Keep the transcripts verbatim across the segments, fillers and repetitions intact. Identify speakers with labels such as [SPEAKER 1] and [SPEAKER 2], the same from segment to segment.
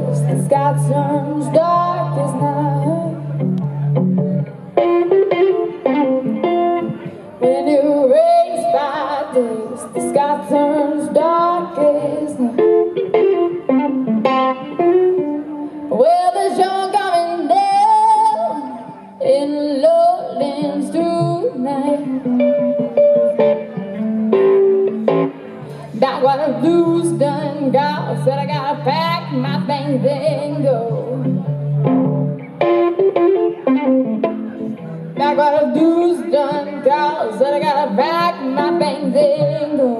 [SPEAKER 1] days, the sky turns dark as night. When it rains five days, the sky turns dark as night. Well, the sun coming down in the lowlands tonight. Back while the blues done gone, said I gotta pack my things and go. Back while the blues done gone, said I gotta pack my things and go.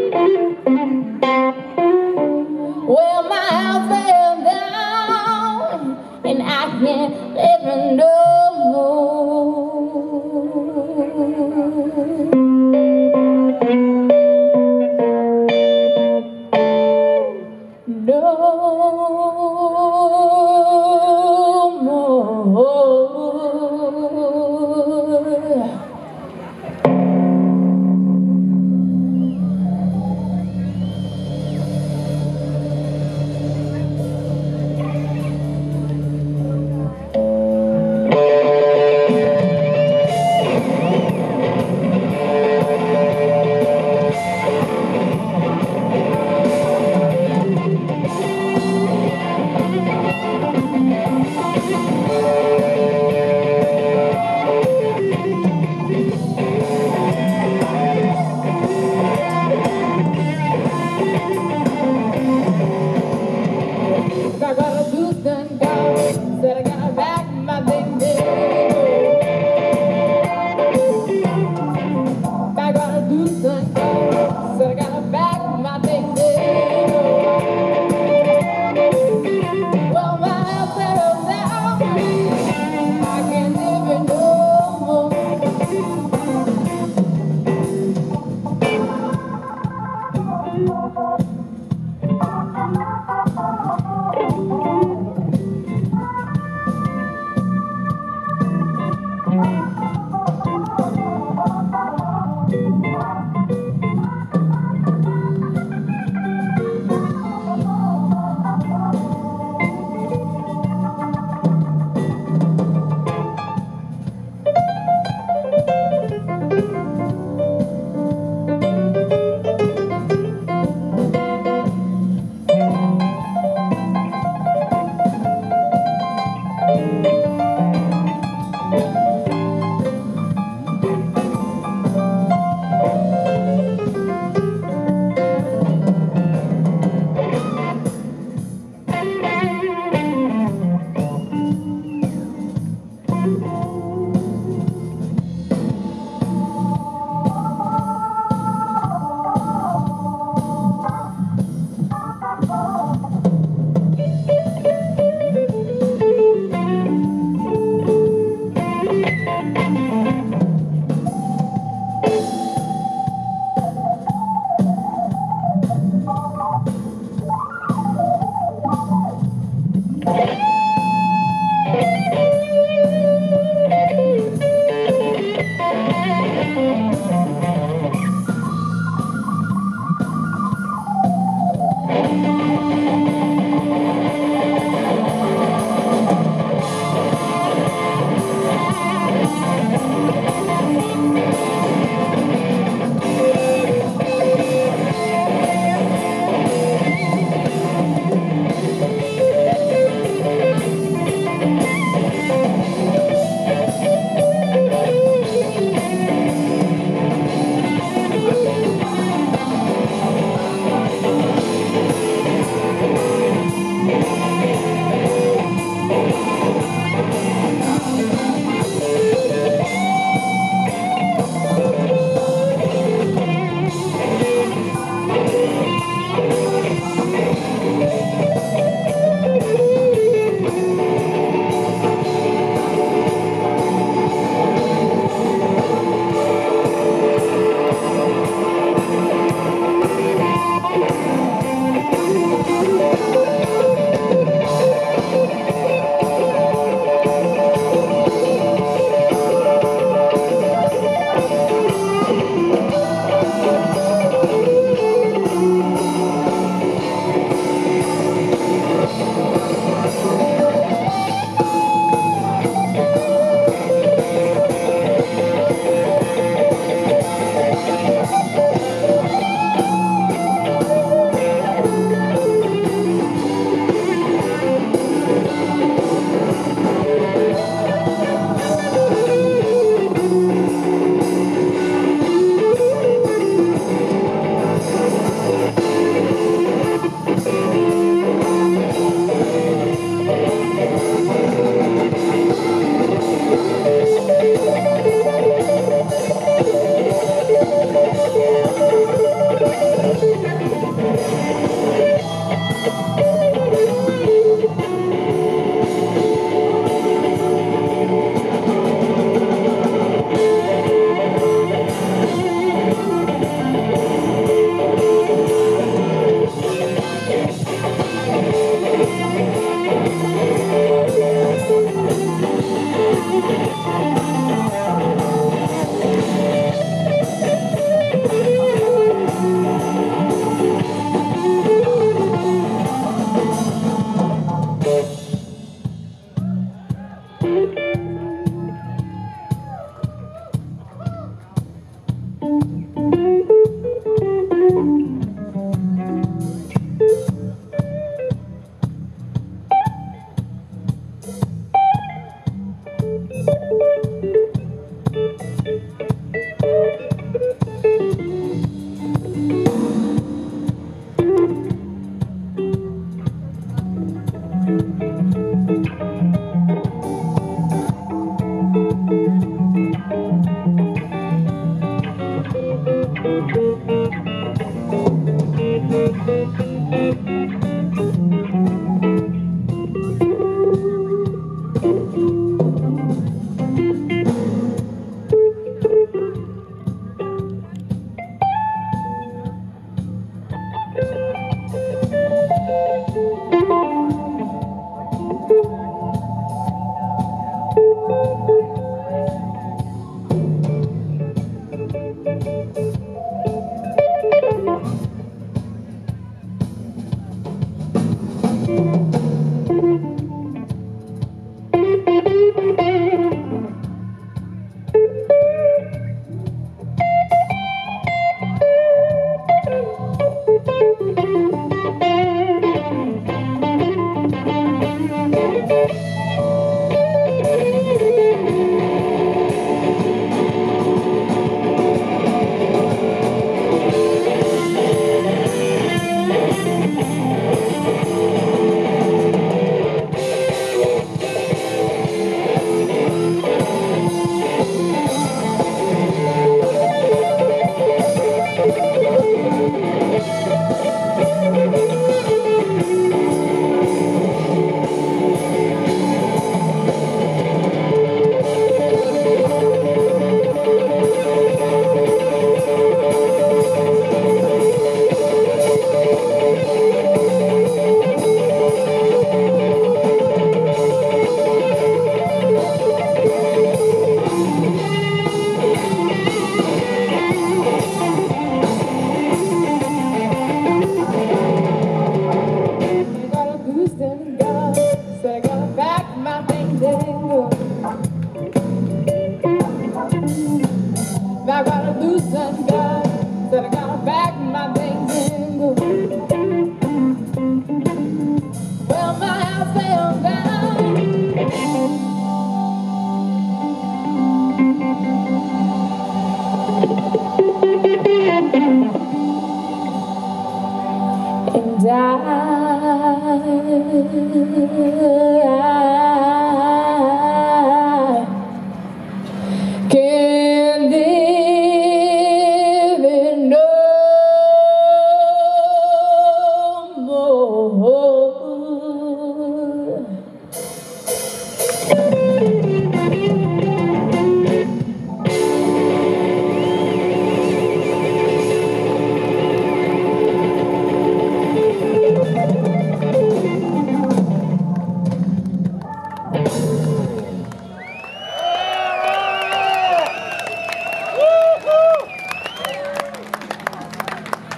[SPEAKER 1] Well, my house fell down and I can't live no more. No more. I got a blues done gone, said I gotta back my thing there. I got a blues done gone, said I gotta back my thing there. Well, my house settled down, I can't live it no more. And I